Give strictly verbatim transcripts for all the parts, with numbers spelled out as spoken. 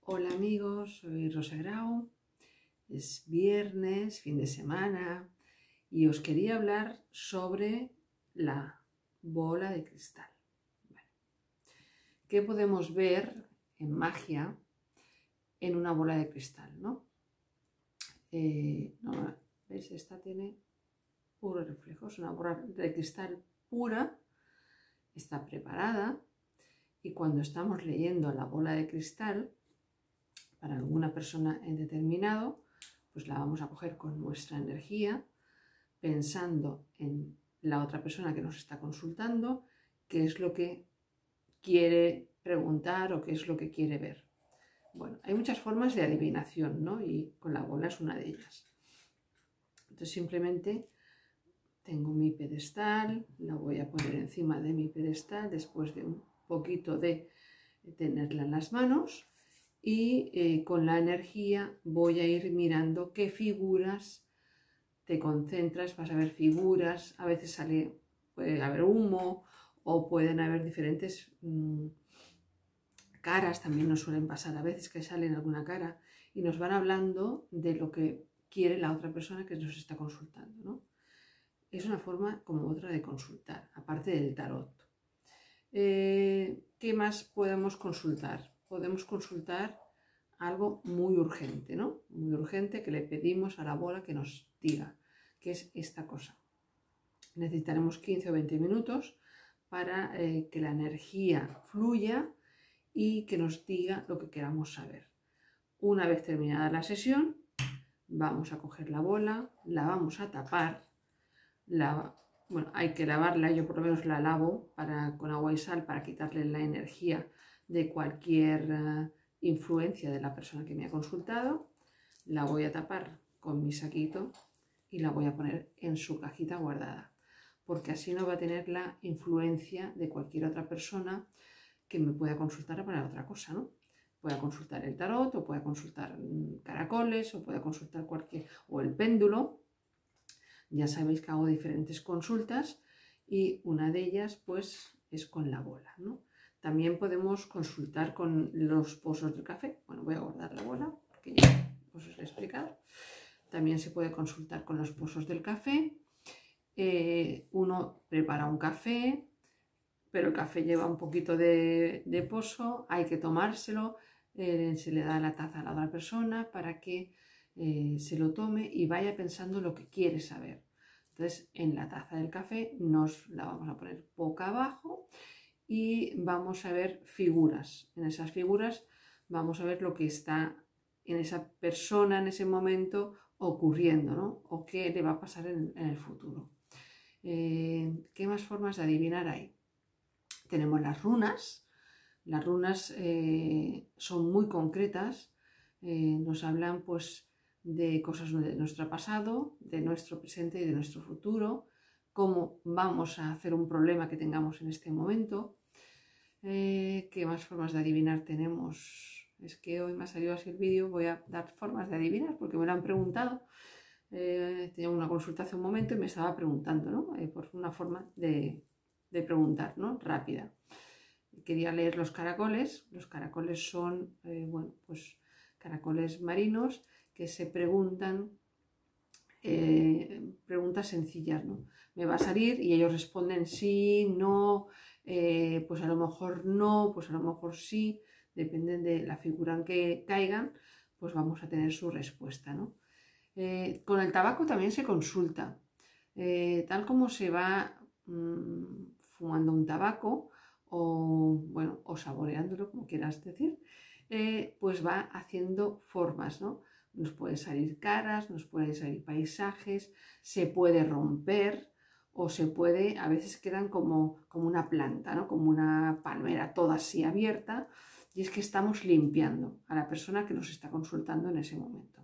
Hola amigos, soy Rosa Grau, es viernes, fin de semana y os quería hablar sobre la bola de cristal. Bueno, ¿qué podemos ver en magia en una bola de cristal? ¿no? Eh, no, ¿Ves? Esta tiene puro reflejo, es una bola de cristal pura, está preparada y cuando estamos leyendo la bola de cristal, para alguna persona en determinado, pues la vamos a coger con nuestra energía, pensando en la otra persona que nos está consultando, qué es lo que quiere preguntar o qué es lo que quiere ver. Bueno, hay muchas formas de adivinación, ¿no? Y con la bola es una de ellas. Entonces simplemente tengo mi pedestal, la voy a poner encima de mi pedestal después de un poquito de tenerla en las manos. Y eh, con la energía voy a ir mirando qué figuras te concentras, vas a ver figuras, a veces sale, puede haber humo o pueden haber diferentes mmm, caras, también nos suelen pasar a veces que salen alguna cara y nos van hablando de lo que quiere la otra persona que nos está consultando, ¿no? Es una forma como otra de consultar, aparte del tarot. Eh, ¿Qué más podemos consultar? Podemos consultar algo muy urgente, ¿no? Muy urgente que le pedimos a la bola que nos diga, que es esta cosa. Necesitaremos quince o veinte minutos para eh, que la energía fluya y que nos diga lo que queramos saber. Una vez terminada la sesión, vamos a coger la bola, la vamos a tapar, la, bueno, hay que lavarla, yo por lo menos la lavo para, con agua y sal para quitarle la energía de cualquier uh, influencia de la persona que me ha consultado. La voy a tapar con mi saquito y la voy a poner en su cajita guardada, porque así no va a tener la influencia de cualquier otra persona que me pueda consultar para otra cosa, ¿no? Pueda consultar el tarot, o pueda consultar caracoles, o pueda consultar cualquier, o el péndulo. Ya sabéis que hago diferentes consultas y una de ellas pues es con la bola, ¿no? También podemos consultar con los pozos del café. Bueno, voy a guardar la bola porque ya os he explicado. También se puede consultar con los pozos del café. Eh, uno prepara un café, pero el café lleva un poquito de, de pozo, hay que tomárselo, eh, se le da la taza a la otra persona para que eh, se lo tome y vaya pensando lo que quiere saber. Entonces, en la taza del café nos la vamos a poner boca abajo y vamos a ver figuras. En esas figuras vamos a ver lo que está en esa persona en ese momento ocurriendo, ¿no? O qué le va a pasar en, en el futuro. Eh, ¿Qué más formas de adivinar hay? Tenemos las runas. Las runas eh, son muy concretas, eh, nos hablan pues de cosas de nuestro pasado, de nuestro presente y de nuestro futuro, cómo vamos a hacer un problema que tengamos en este momento. Eh, ¿Qué más formas de adivinar tenemos? Es que hoy me ha salido así el vídeo, voy a dar formas de adivinar porque me lo han preguntado. Eh, tenía una consulta hace un momento y me estaba preguntando, ¿no? Eh, por una forma de, de preguntar, ¿no? Rápida. Quería leer los caracoles. Los caracoles son, eh, bueno, pues caracoles marinos que se preguntan eh, preguntas sencillas, ¿no? Me va a salir y ellos responden sí, no, eh, pues a lo mejor no, pues a lo mejor sí, dependen de la figura en que caigan, pues vamos a tener su respuesta, ¿no? Eh, con el tabaco también se consulta, eh, tal como se va mmm, fumando un tabaco o, bueno, o saboreándolo, como quieras decir, eh, pues va haciendo formas, ¿no? Nos pueden salir caras, nos pueden salir paisajes, se puede romper o se puede, a veces quedan como, como una planta, ¿no? Como una palmera toda así abierta, y es que estamos limpiando a la persona que nos está consultando en ese momento.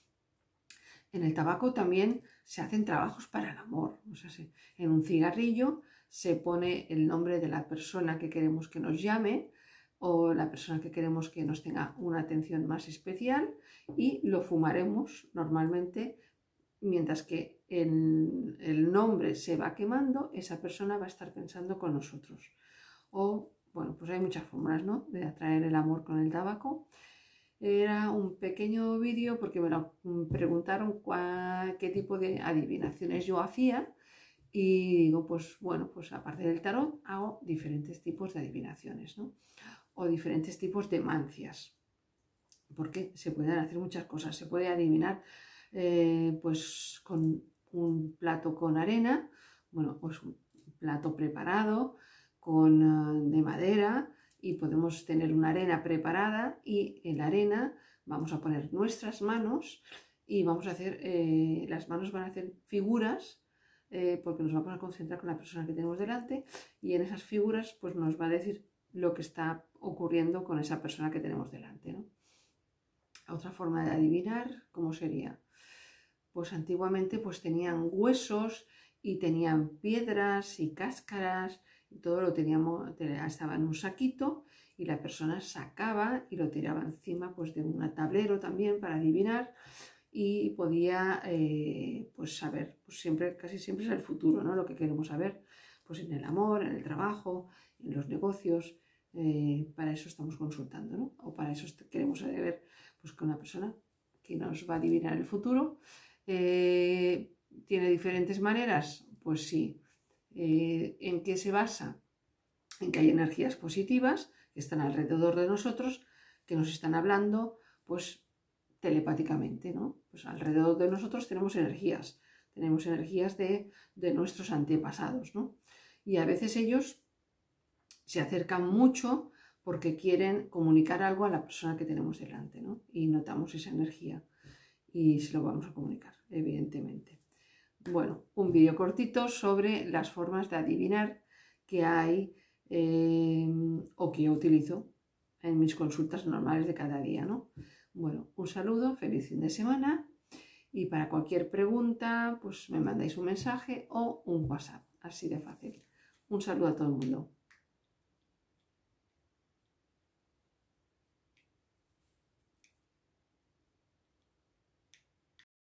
En el tabaco también se hacen trabajos para el amor. O sea, se, en un cigarrillo se pone el nombre de la persona que queremos que nos llame o la persona que queremos que nos tenga una atención más especial y lo fumaremos normalmente mientras que el, el nombre se va quemando, esa persona va a estar pensando con nosotros. O, bueno, pues hay muchas formas, ¿no?, de atraer el amor con el tabaco. era un pequeño vídeo porque me lo preguntaron cuál, qué tipo de adivinaciones yo hacía y digo, pues bueno, pues aparte del tarot hago diferentes tipos de adivinaciones, ¿no? O diferentes tipos de mancias, porque se pueden hacer muchas cosas. Se puede adivinar eh, pues con un plato con arena, bueno, pues un plato preparado con, uh, de madera, y podemos tener una arena preparada y en la arena vamos a poner nuestras manos y vamos a hacer, eh, las manos van a hacer figuras eh, porque nos vamos a concentrar con la persona que tenemos delante y en esas figuras pues nos va a decir lo que está ocurriendo con esa persona que tenemos delante, ¿no? Otra forma de adivinar, ¿cómo sería? Pues antiguamente pues tenían huesos y tenían piedras y cáscaras, y todo lo teníamos, estaba en un saquito y la persona sacaba y lo tiraba encima pues de un tablero también para adivinar y podía eh, pues saber, pues siempre, casi siempre es el futuro, ¿no? Lo que queremos saber, pues en el amor, en el trabajo, en los negocios, eh, para eso estamos consultando, ¿no? O para eso queremos saber pues que una persona que nos va a adivinar el futuro eh, tiene diferentes maneras, pues sí. Eh, ¿en qué se basa? En que hay energías positivas que están alrededor de nosotros, que nos están hablando, pues telepáticamente, ¿no? Pues alrededor de nosotros tenemos energías, tenemos energías de, de nuestros antepasados, ¿no? Y a veces ellos se acercan mucho porque quieren comunicar algo a la persona que tenemos delante, ¿no? Y notamos esa energía y se lo vamos a comunicar, evidentemente. Bueno, un vídeo cortito sobre las formas de adivinar que hay eh, o que yo utilizo en mis consultas normales de cada día, ¿no? Bueno, un saludo, feliz fin de semana y para cualquier pregunta pues me mandáis un mensaje o un WhatsApp, así de fácil. Un saludo a todo el mundo.